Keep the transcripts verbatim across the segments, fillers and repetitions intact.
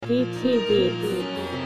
D T Beats.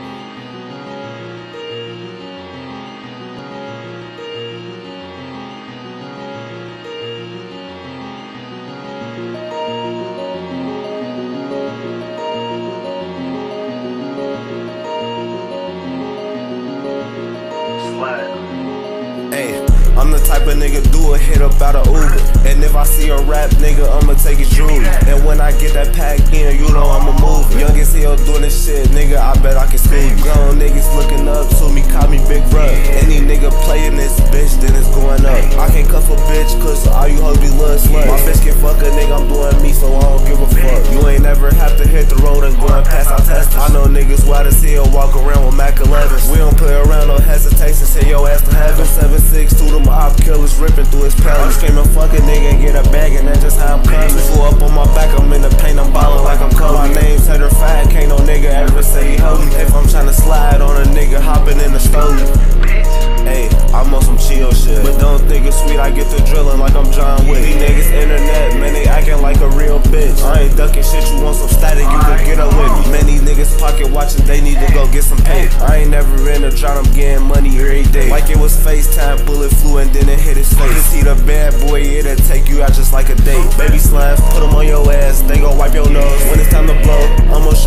Hey, I'm the type of nigga do a hit up out of Uber. And if I see a rap nigga, I'ma take his jewelry. And when I get that pack in, you know I'ma move it. Young as hell doing this shit, nigga, I bet I can school you. Grown niggas looking up to me, call me Big Rub. Any nigga playing this bitch, then it's going up. I can't cuff a bitch, cause all you hoes be little sluts. My bitch can fuck a nigga, I'm doing me, so I don't give a fuck. You ain't never have to hit the road and going past our testers. I know niggas wild as hell, walk around with Mac elevens. We don't play around, no hesitation, send your ass to heaven. seven six two, them op killers ripping through his pellet. I'm screaming fuck a nigga and get a bag, and that's just how I'm coming. Flew up on my back, I'm in the paint, I'm ballin' like I'm Kobe. My name's certified, can't no nigga ever say he hold me. If I'm tryna slide on a nigga, hopping in the stove. Hey, I'm on some chill shit, but don't think it's sweet, I get to drillin' like I'm John Wick. These niggas internet, man, they acting like a real bitch. I ain't ducking shit, you want some static, you can get up with me. Many niggas pocket watching, they need to go get some pay. I ain't never in a drought, I'm getting money every day. Like it was FaceTime, bullet flew and then it hit his face. Just see the bad boy, it'll take you out just like a date. Baby slimes, put them on your ass, they gon' wipe your nose. When it's time to blow, I'ma